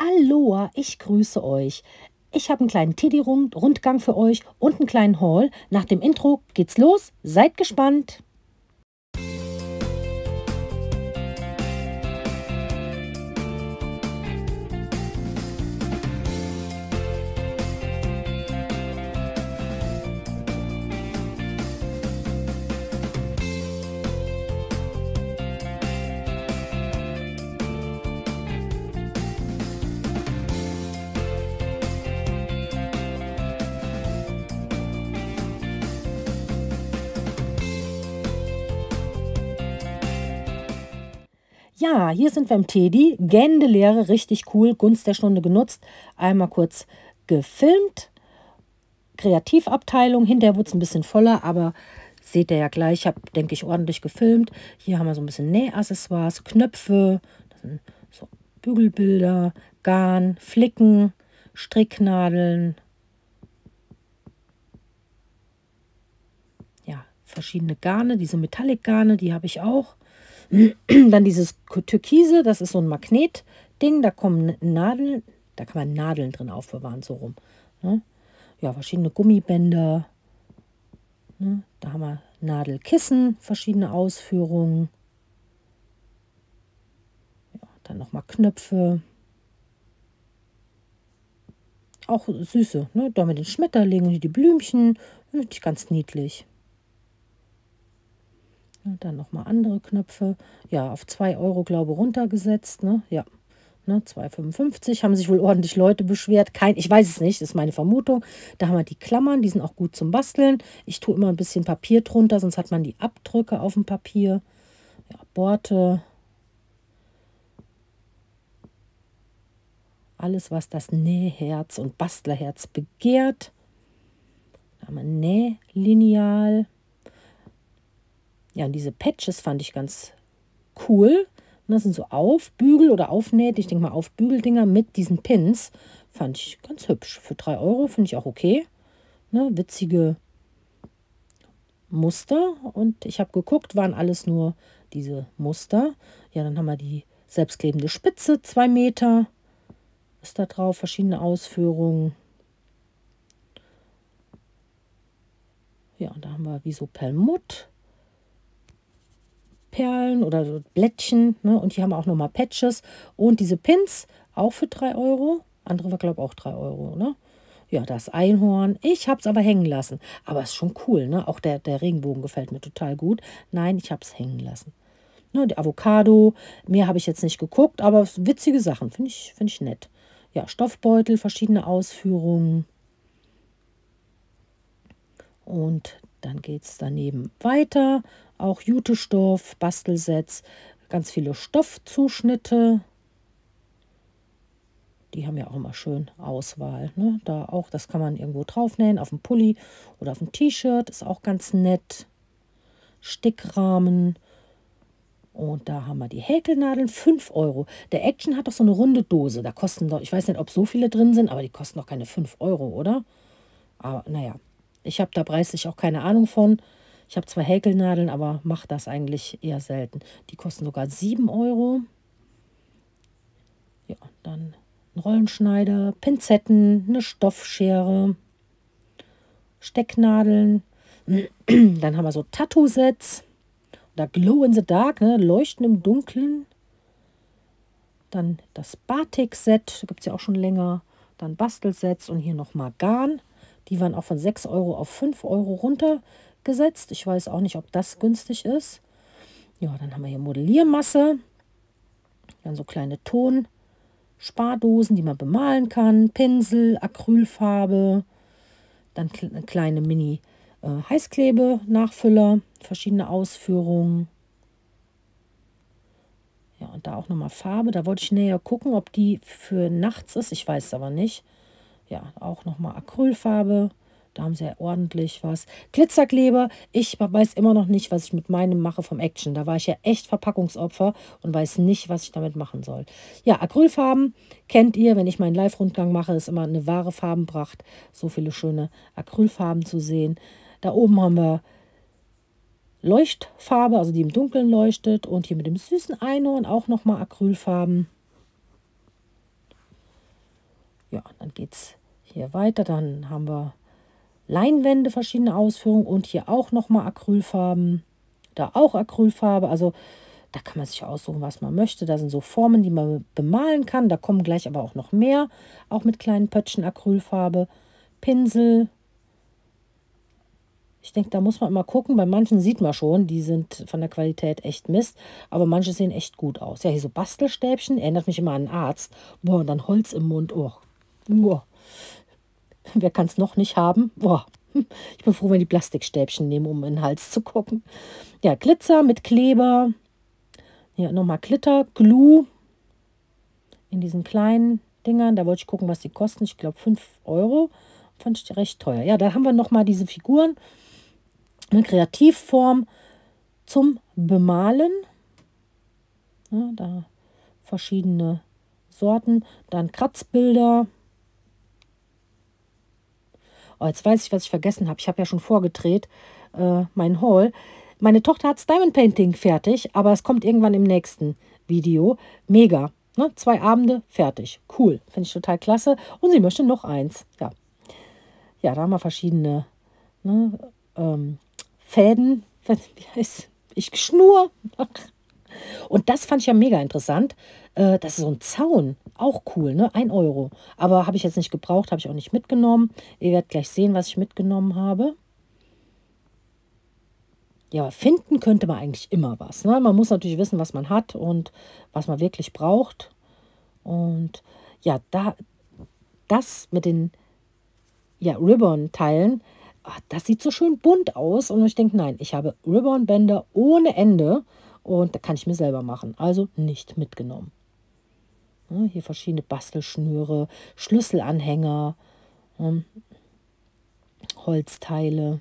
Aloha, ich grüße euch. Ich habe einen kleinen Teddy-Rundgang für euch und einen kleinen Haul. Nach dem Intro geht's los. Seid gespannt. Ja, hier sind wir im Teddy. Gähnende Leere, richtig cool. Gunst der Stunde genutzt. Einmal kurz gefilmt. Kreativabteilung. Hinterher wurde es ein bisschen voller, aber seht ihr ja gleich. Ich habe, denke ich, ordentlich gefilmt. Hier haben wir so ein bisschen Nähaccessoires, Knöpfe, das sind so Bügelbilder, Garn, Flicken, Stricknadeln. Ja, verschiedene Garne, diese Metallic-Garne, die habe ich auch. Dann dieses Türkise, das ist so ein Magnetding, da kommen Nadeln, da kann man Nadeln drin aufbewahren, so rum. Ne? Ja, verschiedene Gummibänder. Ne? Da haben wir Nadelkissen, verschiedene Ausführungen. Ja, dann nochmal Knöpfe. Auch süße, ne? Da mit den Schmetterlingen, hier die Blümchen, finde ich ganz niedlich. Dann nochmal andere Knöpfe. Ja, auf 2 Euro, glaube ich, runtergesetzt. Ne? Ja, ne, 2,55. Haben sich wohl ordentlich Leute beschwert. Ich weiß es nicht, das ist meine Vermutung. Da haben wir die Klammern, die sind auch gut zum Basteln. Ich tue immer ein bisschen Papier drunter, sonst hat man die Abdrücke auf dem Papier. Ja, Borte. Alles, was das Nähherz und Bastlerherz begehrt. Da haben wir Nählineal. Ja, und diese Patches fand ich ganz cool. Und das sind so Aufbügel oder Aufnäht, ich denke mal Aufbügeldinger mit diesen Pins. Fand ich ganz hübsch. Für 3 Euro finde ich auch okay. Ne, witzige Muster. Und ich habe geguckt, waren alles nur diese Muster. Ja, dann haben wir die selbstklebende Spitze, 2 Meter. Ist da drauf, verschiedene Ausführungen. Ja, und da haben wir wie so Perlmutt. Perlen oder so Blättchen, ne? Und hier haben wir auch nochmal Patches und diese Pins auch für 3 Euro. Andere war, glaube ich, auch 3 Euro, ne? Ja, das Einhorn. Ich habe es aber hängen lassen. Aber ist schon cool, ne? Auch der Regenbogen gefällt mir total gut. Nein, ich habe es hängen lassen. Ne, die Avocado, mehr habe ich jetzt nicht geguckt, aber witzige Sachen, finde ich nett. Ja, Stoffbeutel, verschiedene Ausführungen. Und dann geht es daneben weiter. Auch Jutestoff, Bastelsets, ganz viele Stoffzuschnitte. Die haben ja auch immer schön Auswahl. Ne? Da auch, das kann man irgendwo draufnähen, auf dem Pulli oder auf dem T-Shirt. Ist auch ganz nett. Stickrahmen. Und da haben wir die Häkelnadeln, 5 Euro. Der Action hat doch so eine runde Dose. Da kosten doch, ich weiß nicht, ob so viele drin sind, aber die kosten doch keine 5 Euro, oder? Aber naja. Ich habe da preislich auch keine Ahnung von. Ich habe zwar Häkelnadeln, aber mache das eigentlich eher selten. Die kosten sogar 7 Euro. Ja, dann ein Rollenschneider, Pinzetten, eine Stoffschere, Stecknadeln. Dann haben wir so Tattoo-Sets. Oder Glow in the Dark, ne? Leuchten im Dunkeln. Dann das Batik-Set, da gibt es ja auch schon länger. Dann Bastelsets und hier nochmal Garn. Die waren auch von 6 Euro auf 5 Euro runtergesetzt. Ich weiß auch nicht, ob das günstig ist. Ja, dann haben wir hier Modelliermasse. Dann so kleine Tonspardosen, die man bemalen kann. Pinsel, Acrylfarbe. Dann kleine Mini-Heißklebe-Nachfüller. Verschiedene Ausführungen. Ja, und da auch nochmal Farbe. Da wollte ich näher gucken, ob die für nachts ist. Ich weiß es aber nicht. Ja, auch nochmal Acrylfarbe. Da haben sie ja ordentlich was. Glitzerkleber. Ich weiß immer noch nicht, was ich mit meinem mache vom Action. Da war ich ja echt Verpackungsopfer und weiß nicht, was ich damit machen soll. Ja, Acrylfarben kennt ihr. Wenn ich meinen Live-Rundgang mache, ist immer eine wahre Farbenpracht. So viele schöne Acrylfarben zu sehen. Da oben haben wir Leuchtfarbe, also die im Dunkeln leuchtet. Und hier mit dem süßen Einhorn auch nochmal Acrylfarben. Ja, dann geht es hier weiter. Dann haben wir Leinwände, verschiedene Ausführungen und hier auch nochmal Acrylfarben. Da auch Acrylfarbe. Also da kann man sich aussuchen, was man möchte. Da sind so Formen, die man bemalen kann. Da kommen gleich aber auch noch mehr. Auch mit kleinen Pöttchen Acrylfarbe. Pinsel. Ich denke, da muss man immer gucken. Bei manchen sieht man schon, die sind von der Qualität echt Mist. Aber manche sehen echt gut aus. Ja, hier so Bastelstäbchen. Erinnert mich immer an einen Arzt. Boah, und dann Holz im Mund. Oh. Boah. Wer kann es noch nicht haben? Boah. Ich bin froh, wenn die Plastikstäbchen nehmen, um in den Hals zu gucken. Ja, Glitzer mit Kleber. Hier nochmal Glitter, Glue. In diesen kleinen Dingern. Da wollte ich gucken, was die kosten. Ich glaube 5 Euro. Fand ich recht teuer. Ja, da haben wir nochmal diese Figuren. Eine Kreativform zum Bemalen. Ja, da verschiedene Sorten. Dann Kratzbilder. Oh, jetzt weiß ich, was ich vergessen habe. Ich habe ja schon vorgedreht, mein Haul. Meine Tochter hat das Diamond Painting fertig, aber es kommt irgendwann im nächsten Video. Mega. Ne? 2 Abende, fertig. Cool. Finde ich total klasse. Und sie möchte noch eins. Ja, ja, da haben wir verschiedene, ne, Fäden. Wie heißt Schnur. Und das fand ich ja mega interessant. Das ist so ein Zaun. Auch cool, ne? 1 Euro. Aber habe ich jetzt nicht gebraucht, habe ich auch nicht mitgenommen. Ihr werdet gleich sehen, was ich mitgenommen habe. Ja, aber finden könnte man eigentlich immer was. Ne? Man muss natürlich wissen, was man hat und was man wirklich braucht. Und ja, das mit den Ribbon-Teilen, das sieht so schön bunt aus. Und ich denke, nein, ich habe Ribbon-Bänder ohne Ende. Und da kann ich mir selber machen. Also nicht mitgenommen. Ja, hier verschiedene Bastelschnüre, Schlüsselanhänger, Holzteile,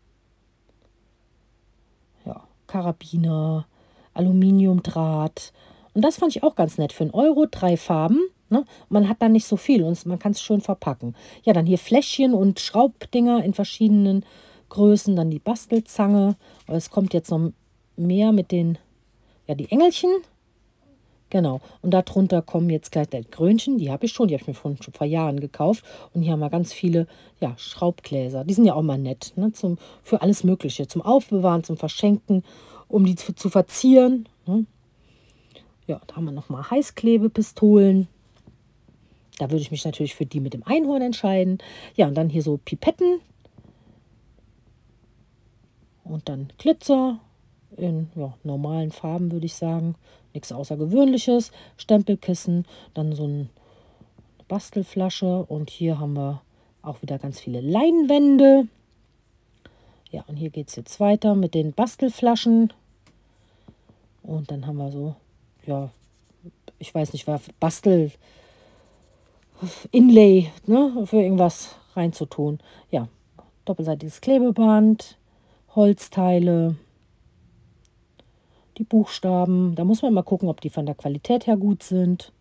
ja, Karabiner, Aluminiumdraht. Und das fand ich auch ganz nett. Für 1 Euro 3 Farben. Ne? Man hat dann nicht so viel und man kann es schön verpacken. Ja, dann hier Fläschchen und Schraubdinger in verschiedenen Größen. Dann die Bastelzange. Aber es kommt jetzt noch mehr mit den, ja, die Engelchen. Genau. Und darunter kommen jetzt gleich die Krönchen. Die habe ich schon. Die habe ich mir schon vor Jahren gekauft. Und hier haben wir ganz viele, ja, Schraubgläser. Die sind ja auch mal nett. Ne? Für alles Mögliche. Zum Aufbewahren, zum Verschenken, um die zu verzieren. Ne? Ja, da haben wir nochmal Heißklebepistolen. Da würde ich mich natürlich für die mit dem Einhorn entscheiden. Ja, und dann hier so Pipetten. Und dann Glitzer in, ja, normalen Farben, würde ich sagen. Nichts Außergewöhnliches. Stempelkissen, dann so eine Bastelflasche. Und hier haben wir auch wieder ganz viele Leinwände. Ja, und hier geht es jetzt weiter mit den Bastelflaschen. Und dann haben wir so, ja, ich weiß nicht, was Bastel Inlay, ne, für irgendwas reinzutun. Ja, doppelseitiges Klebeband, Holzteile, die Buchstaben. Da muss man mal gucken, ob die von der Qualität her gut sind.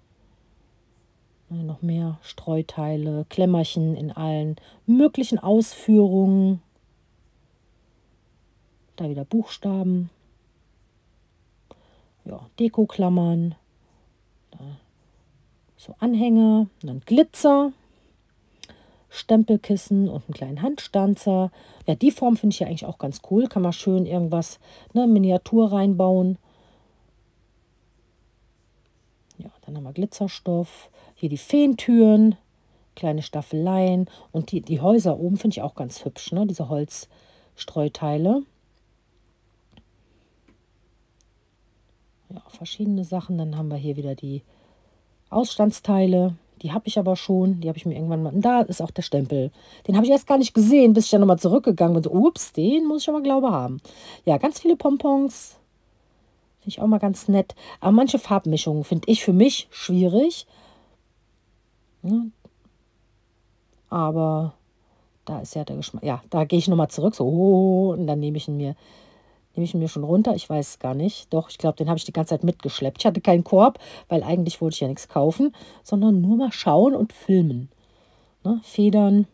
Noch mehr Streuteile, Klemmerchen in allen möglichen Ausführungen. Da wieder Buchstaben. Ja, Dekoklammern. Da so Anhänger, dann Glitzer, Stempelkissen und einen kleinen Handstanzer. Ja, die Form finde ich ja eigentlich auch ganz cool. Kann man schön irgendwas, ne, Miniatur reinbauen. Ja, dann haben wir Glitzerstoff. Hier die Feentüren, kleine Staffeleien. Und die Häuser oben finde ich auch ganz hübsch, ne? Diese Holzstreuteile. Ja, verschiedene Sachen. Dann haben wir hier wieder die Ausstandsteile. Die habe ich aber schon. Die habe ich mir irgendwann mal. Und da ist auch der Stempel. Den habe ich erst gar nicht gesehen, bis ich dann nochmal zurückgegangen bin. So, ups, den muss ich aber, glaube ich, haben. Ja, ganz viele Pompons. Finde ich auch mal ganz nett. Aber manche Farbmischungen finde ich für mich schwierig. Ja. Aber da ist ja der Geschmack. Ja, da gehe ich nochmal zurück. So, oh, und dann nehme ich ihn mir schon runter. Ich weiß es gar nicht. Doch, ich glaube, den habe ich die ganze Zeit mitgeschleppt. Ich hatte keinen Korb, weil eigentlich wollte ich ja nichts kaufen, sondern nur mal schauen und filmen. Ne? Federn,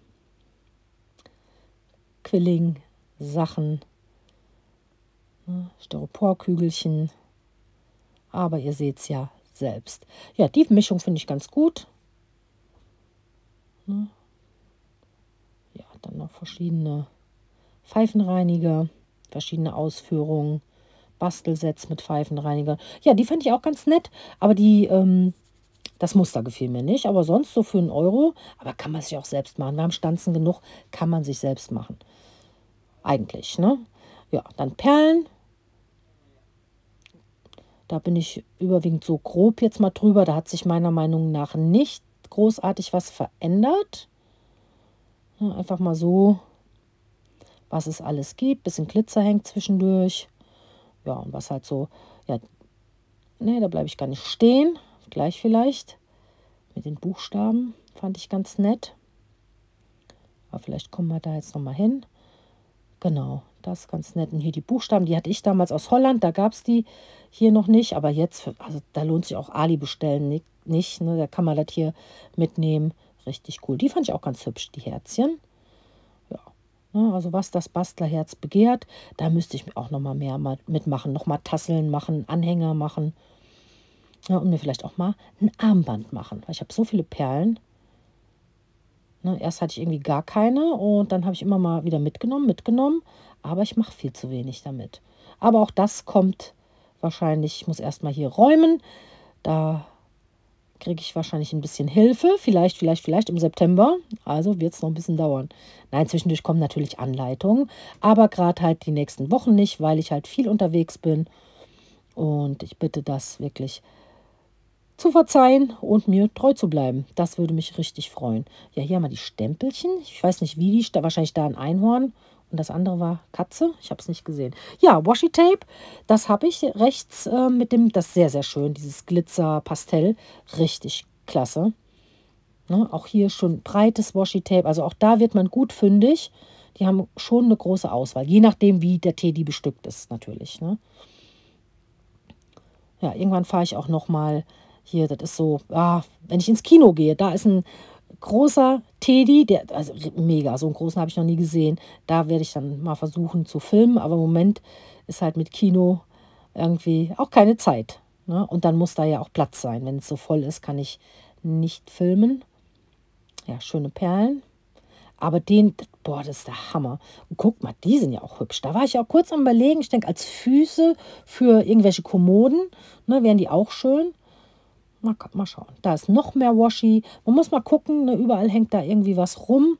Quilling, Sachen, ne? Styroporkügelchen. Aber ihr seht es ja selbst. Ja, die Mischung finde ich ganz gut. Ne? Ja, dann noch verschiedene Pfeifenreiniger, verschiedene Ausführungen, Bastelsets mit Pfeifenreiniger. Ja, die fand ich auch ganz nett, aber das Muster gefiel mir nicht. Aber sonst so für 1 Euro, aber kann man sich auch selbst machen. Wir haben Stanzen genug, kann man sich selbst machen. Eigentlich, ne? Ja, dann Perlen. Da bin ich überwiegend so grob jetzt mal drüber. Da hat sich meiner Meinung nach nicht großartig was verändert. Ja, einfach mal so, was es alles gibt. Bisschen Glitzer hängt zwischendurch. Ja, und was halt so, ja, nee, da bleibe ich gar nicht stehen. Gleich vielleicht. Mit den Buchstaben fand ich ganz nett. Aber vielleicht kommen wir da jetzt nochmal hin. Genau, das ist ganz nett. Und hier die Buchstaben, die hatte ich damals aus Holland. Da gab es die hier noch nicht. Aber jetzt, also da lohnt sich auch Ali bestellen nicht. Ne? Da kann man das hier mitnehmen. Richtig cool. Die fand ich auch ganz hübsch, die Herzchen. Ja, ne, also was das Bastlerherz begehrt, da müsste ich auch nochmal mehr mitmachen. Nochmal Tasseln machen, Anhänger machen. Ja, und mir vielleicht auch mal ein Armband machen. Weil ich habe so viele Perlen. Ne, erst hatte ich irgendwie gar keine und dann habe ich immer mal wieder mitgenommen. Aber ich mache viel zu wenig damit. Aber auch das kommt wahrscheinlich, ich muss erst mal hier räumen. Da kriege ich wahrscheinlich ein bisschen Hilfe. Vielleicht im September. Also wird es noch ein bisschen dauern. Nein, zwischendurch kommen natürlich Anleitungen. Aber gerade halt die nächsten Wochen nicht, weil ich halt viel unterwegs bin. Und ich bitte das wirklich zu verzeihen und mir treu zu bleiben. Das würde mich richtig freuen. Ja, hier haben wir die Stempelchen. Ich weiß nicht, wie die, wahrscheinlich da ein Einhorn. Und das andere war Katze. Ich habe es nicht gesehen. Ja, Washi Tape, das habe ich rechts mit dem, das ist sehr, sehr schön, dieses Glitzer-Pastell. Richtig klasse. Ne, auch hier schon breites Washi Tape. Also auch da wird man gut fündig. Die haben schon eine große Auswahl. Je nachdem, wie der Teddy bestückt ist, natürlich. Ne? Ja, irgendwann fahre ich auch noch mal hier, das ist so, wenn ich ins Kino gehe, da ist ein großer Teddy, also mega, so einen großen habe ich noch nie gesehen. Da werde ich dann mal versuchen zu filmen, aber im Moment ist halt mit Kino irgendwie auch keine Zeit. Ne? Und dann muss da ja auch Platz sein. Wenn es so voll ist, kann ich nicht filmen. Ja, schöne Perlen. Aber boah, das ist der Hammer. Und guck mal, die sind ja auch hübsch. Da war ich auch kurz am Überlegen. Ich denke, als Füße für irgendwelche Kommoden, ne, wären die auch schön. Mal schauen. Da ist noch mehr Washi. Man muss mal gucken, ne, überall hängt da irgendwie was rum.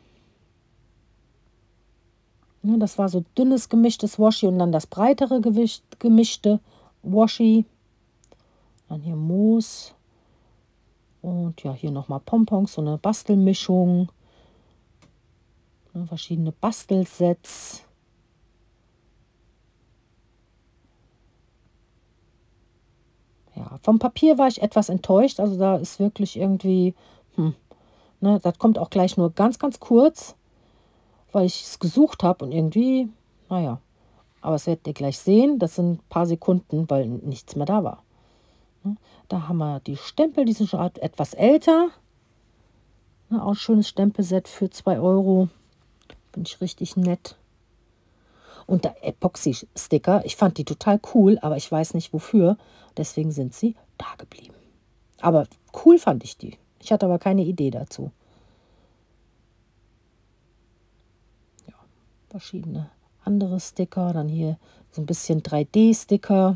Ne, das war so dünnes gemischtes Washi und dann das breitere gemischte Washi. Dann hier Moos. Und ja, hier nochmal Pompons, so eine Bastelmischung. Ne, verschiedene Bastelsets. Ja, vom Papier war ich etwas enttäuscht. Also da ist wirklich irgendwie, ne, das kommt auch gleich nur ganz, ganz kurz, weil ich es gesucht habe und irgendwie, naja. Aber das werdet ihr gleich sehen. Das sind ein paar Sekunden, weil nichts mehr da war. Ne, da haben wir die Stempel, die sind schon etwas älter. Ne, auch ein schönes Stempelset für 2 Euro. Bin ich richtig nett. Und der Epoxy-Sticker, ich fand die total cool, aber ich weiß nicht wofür. Deswegen sind sie da geblieben. Aber cool fand ich die. Ich hatte aber keine Idee dazu. Ja, verschiedene andere Sticker. Dann hier so ein bisschen 3D-Sticker.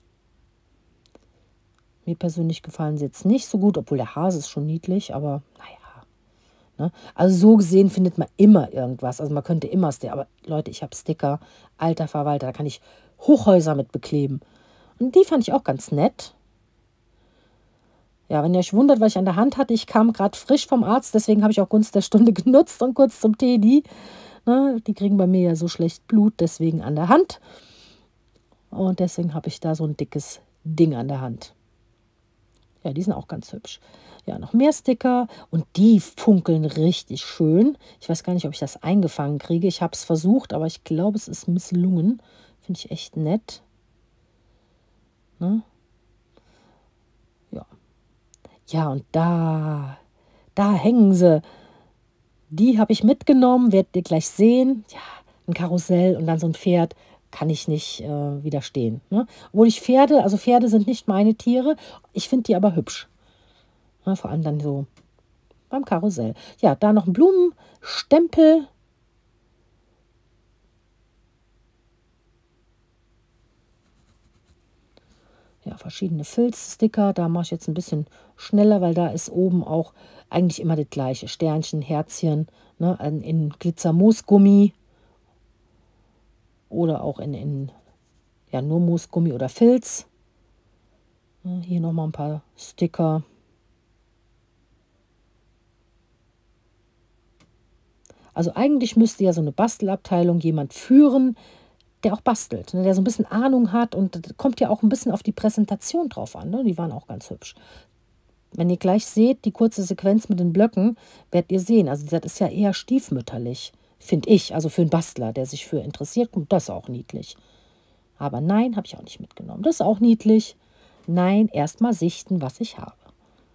Mir persönlich gefallen sie jetzt nicht so gut, obwohl der Hase ist schon niedlich, aber naja. Ne? Also so gesehen findet man immer irgendwas. Also man könnte immer Sticker, aber Leute, ich habe Sticker, alter Verwalter, da kann ich Hochhäuser mit bekleben. Und die fand ich auch ganz nett. Ja, wenn ihr euch wundert, was ich an der Hand hatte, ich kam gerade frisch vom Arzt, deswegen habe ich auch Gunst der Stunde genutzt und kurz zum Teddy. Ne? Die kriegen bei mir ja so schlecht Blut, deswegen an der Hand. Und deswegen habe ich da so ein dickes Ding an der Hand. Ja, die sind auch ganz hübsch. Ja, noch mehr Sticker und die funkeln richtig schön. Ich weiß gar nicht, ob ich das eingefangen kriege. Ich habe es versucht, aber ich glaube, es ist misslungen. Finde ich echt nett. Ne? Ja. Ja, und da hängen sie. Die habe ich mitgenommen, werdet ihr gleich sehen. Ja, ein Karussell und dann so ein Pferd. Kann ich nicht widerstehen. Ne? Obwohl ich Pferde sind nicht meine Tiere. Ich finde die aber hübsch. Ne? Vor allem dann so beim Karussell. Ja, da noch ein Blumenstempel. Ja, verschiedene Filzsticker. Da mache ich jetzt ein bisschen schneller, weil da ist oben auch eigentlich immer das gleiche. Sternchen, Herzchen, ne, in Glitzer-Moosgummi oder auch in ja, nur Moosgummi oder Filz. Ja, hier nochmal ein paar Sticker. Also eigentlich müsste ja so eine Bastelabteilung jemand führen, der auch bastelt, ne, der so ein bisschen Ahnung hat. Und das kommt ja auch ein bisschen auf die Präsentation drauf an. Ne? Die waren auch ganz hübsch. Wenn ihr gleich seht, die kurze Sequenz mit den Blöcken, werdet ihr sehen. Also das ist ja eher stiefmütterlich, finde ich. Also für einen Bastler, der sich für interessiert, kommt das auch niedlich. Aber nein, habe ich auch nicht mitgenommen. Das ist auch niedlich. Nein, erstmal sichten, was ich habe.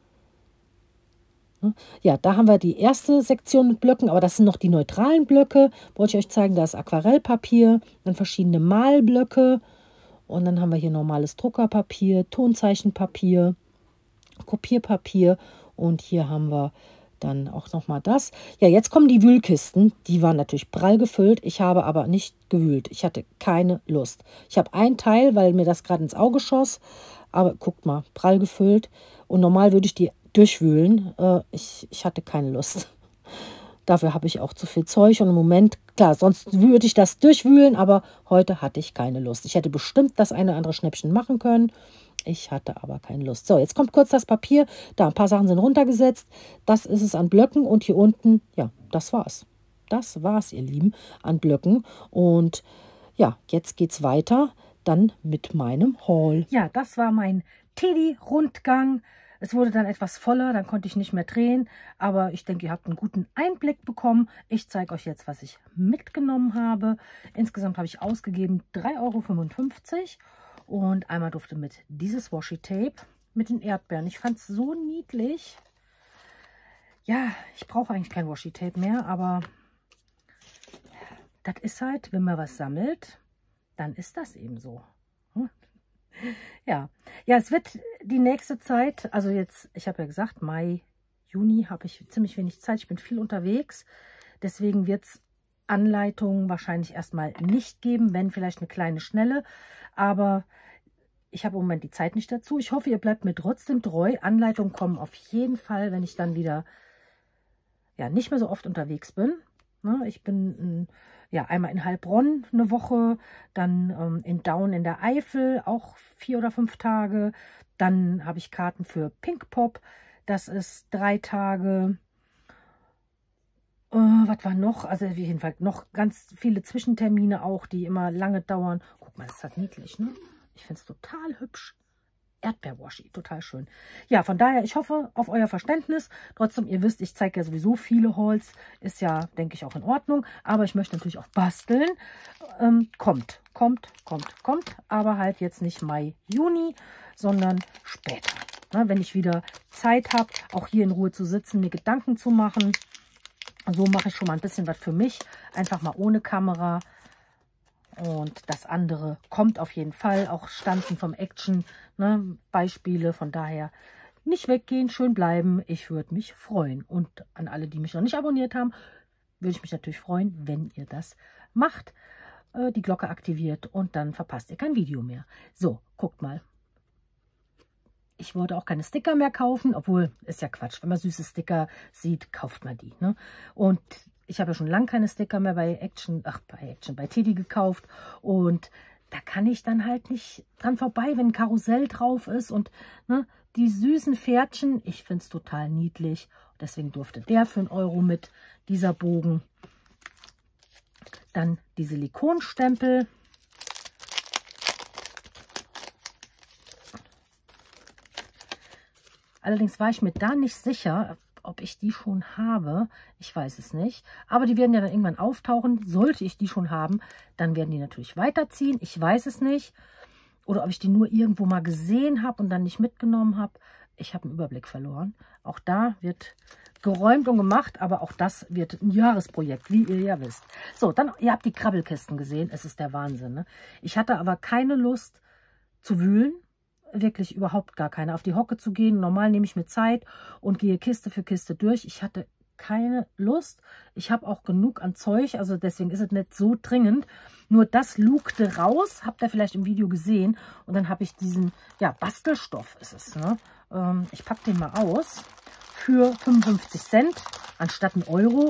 Ja, da haben wir die erste Sektion mit Blöcken, aber das sind noch die neutralen Blöcke. Wollte ich euch zeigen, da ist Aquarellpapier, dann verschiedene Malblöcke und dann haben wir hier normales Druckerpapier, Tonzeichenpapier, Kopierpapier und hier haben wir dann auch nochmal das. Ja, jetzt kommen die Wühlkisten. Die waren natürlich prall gefüllt. Ich habe aber nicht gewühlt. Ich hatte keine Lust. Ich habe ein Teil, weil mir das gerade ins Auge schoss. Aber guckt mal, prall gefüllt. Und normal würde ich die durchwühlen. Ich hatte keine Lust. Dafür habe ich auch zu viel Zeug. Und im Moment, klar, sonst würde ich das durchwühlen. Aber heute hatte ich keine Lust. Ich hätte bestimmt das eine oder andere Schnäppchen machen können. Ich hatte aber keine Lust. So, jetzt kommt kurz das Papier. Da, ein paar Sachen sind runtergesetzt. Das ist es an Blöcken. Und hier unten, ja, das war's. Das war's, ihr Lieben, an Blöcken. Und ja, jetzt geht's weiter dann mit meinem Haul. Ja, das war mein Teddy-Rundgang. Es wurde dann etwas voller, dann konnte ich nicht mehr drehen. Aber ich denke, ihr habt einen guten Einblick bekommen. Ich zeige euch jetzt, was ich mitgenommen habe. Insgesamt habe ich ausgegeben 3,55 €. Und einmal durfte mit dieses Washi-Tape mit den Erdbeeren. Ich fand es so niedlich. Ja, ich brauche eigentlich kein Washi-Tape mehr, aber das ist halt, wenn man was sammelt, dann ist das eben so. Ja, es wird die nächste Zeit, also jetzt, ich habe ja gesagt, Mai, Juni habe ich ziemlich wenig Zeit. Ich bin viel unterwegs. Deswegen wird es Anleitungen wahrscheinlich erstmal nicht geben, wenn vielleicht eine kleine schnelle. Aber ich habe im Moment die Zeit nicht dazu. Ich hoffe, ihr bleibt mir trotzdem treu. Anleitungen kommen auf jeden Fall, wenn ich dann wieder ja, nicht mehr so oft unterwegs bin. Ich bin ja, einmal in Heilbronn eine Woche, dann in Daun in der Eifel auch 4 oder 5 Tage. Dann habe ich Karten für Pinkpop. Das ist 3 Tage. Was war noch? Also jedenfalls noch ganz viele Zwischentermine auch, die immer lange dauern. Guck mal, das ist halt niedlich, ne? Ich finde es total hübsch. Erdbeerwashi, total schön. Ja, von daher, ich hoffe auf euer Verständnis. Trotzdem, ihr wisst, ich zeige ja sowieso viele Hauls. Ist ja, denke ich, auch in Ordnung. Aber ich möchte natürlich auch basteln. Kommt. Aber halt jetzt nicht Mai, Juni, sondern später. Na, wenn ich wieder Zeit habe, auch hier in Ruhe zu sitzen, mir Gedanken zu machen. So mache ich schon mal ein bisschen was für mich. Einfach mal ohne Kamera. Und das andere kommt auf jeden Fall. Auch Stanzen vom Action, ne, Beispiele. Von daher nicht weggehen, schön bleiben. Ich würde mich freuen. Und an alle, die mich noch nicht abonniert haben, würde ich mich natürlich freuen, wenn ihr das macht. Die Glocke aktiviert und dann verpasst ihr kein Video mehr. So, guckt mal. Ich wollte auch keine Sticker mehr kaufen, obwohl, ist ja Quatsch. Wenn man süße Sticker sieht, kauft man die. Ne? Und ich habe ja schon lange keine Sticker mehr bei Teddy gekauft. Und da kann ich dann halt nicht dran vorbei, wenn ein Karussell drauf ist. Und ne, die süßen Pferdchen, ich finde es total niedlich. Deswegen durfte der für 1 € mit, dieser Bogen. Dann die Silikonstempel. Allerdings war ich mir da nicht sicher, ob ich die schon habe. Ich weiß es nicht. Aber die werden ja dann irgendwann auftauchen. Sollte ich die schon haben, dann werden die natürlich weiterziehen. Ich weiß es nicht. Oder ob ich die nur irgendwo mal gesehen habe und dann nicht mitgenommen habe. Ich habe einen Überblick verloren. Auch da wird geräumt und gemacht, aber auch das wird ein Jahresprojekt, wie ihr ja wisst. So, dann, ihr habt die Krabbelkisten gesehen. Es ist der Wahnsinn. Ne? Ich hatte aber keine Lust zu wühlen. wirklich überhaupt gar keine. Auf die Hocke zu gehen, normal nehme ich mir Zeit und gehe Kiste für Kiste durch. Ich hatte keine Lust. Ich habe auch genug an Zeug, also deswegen ist es nicht so dringend. Nur das lugte raus, habt ihr vielleicht im Video gesehen. Und dann habe ich diesen, ja, Bastelstoff ist es, ne? Ich packe den mal aus. Für 55 Cent anstatt 1 Euro.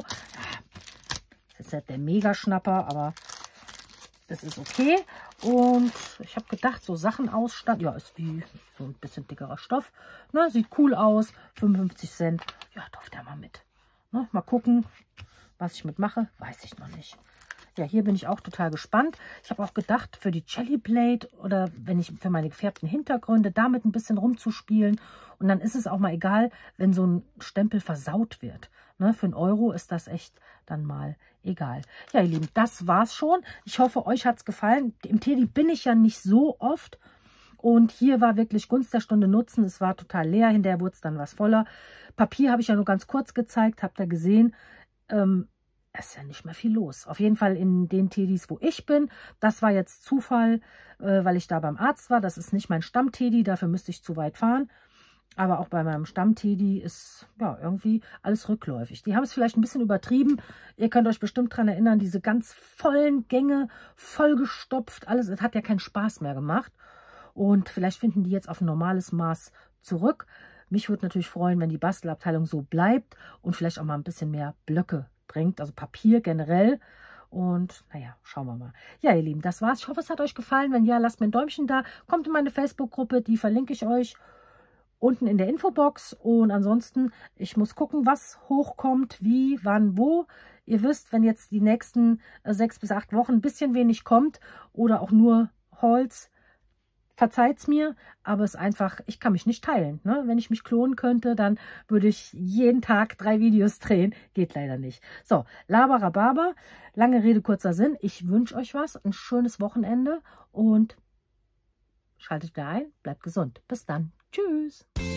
Das ist nicht der Mega-Schnapper, aber das ist okay. Und ich habe gedacht, so Sachen ausstatten. Ja, ist wie so ein bisschen dickerer Stoff. Ne, sieht cool aus. 55 Cent. Ja, darf der mal mit. Ne, mal gucken, was ich mitmache. Weiß ich noch nicht. Ja, hier bin ich auch total gespannt. Ich habe auch gedacht, für die Jelly Plate oder wenn ich für meine gefärbten Hintergründe damit ein bisschen rumzuspielen. Und dann ist es auch mal egal, wenn so ein Stempel versaut wird. Ne, für 1 Euro ist das echt dann mal egal. Ja, ihr Lieben, das war's schon. Ich hoffe, euch hat's gefallen. Im Teddy bin ich ja nicht so oft. Und hier war wirklich Gunst der Stunde nutzen. Es war total leer. Hinterher wurde es dann was voller. Papier habe ich ja nur ganz kurz gezeigt. Habt ihr gesehen. Es ist ja nicht mehr viel los. Auf jeden Fall in den Teddys, wo ich bin. Das war jetzt Zufall, weil ich da beim Arzt war. Das ist nicht mein Stammteddy. Dafür müsste ich zu weit fahren. Aber auch bei meinem Stammteddy ist ja irgendwie alles rückläufig. Die haben es vielleicht ein bisschen übertrieben. Ihr könnt euch bestimmt daran erinnern, diese ganz vollen Gänge, vollgestopft, alles. Es hat ja keinen Spaß mehr gemacht. Und vielleicht finden die jetzt auf ein normales Maß zurück. Mich würde natürlich freuen, wenn die Bastelabteilung so bleibt und vielleicht auch mal ein bisschen mehr Blöcke bringt, also Papier generell. Und naja, schauen wir mal. Ja, ihr Lieben, das war's. Ich hoffe, es hat euch gefallen. Wenn ja, lasst mir ein Däumchen da. Kommt in meine Facebook-Gruppe, die verlinke ich euch unten in der Infobox. Und ansonsten, ich muss gucken, was hochkommt, wie, wann, wo. Ihr wisst, wenn jetzt die nächsten 6 bis 8 Wochen ein bisschen wenig kommt oder auch nur Holz, verzeiht's mir, aber es ist einfach, ich kann mich nicht teilen. Ne? Wenn ich mich klonen könnte, dann würde ich jeden Tag 3 Videos drehen. Geht leider nicht. So, Laberababa, lange Rede, kurzer Sinn. Ich wünsche euch was, ein schönes Wochenende und schaltet wieder ein, bleibt gesund. Bis dann. Tschüss.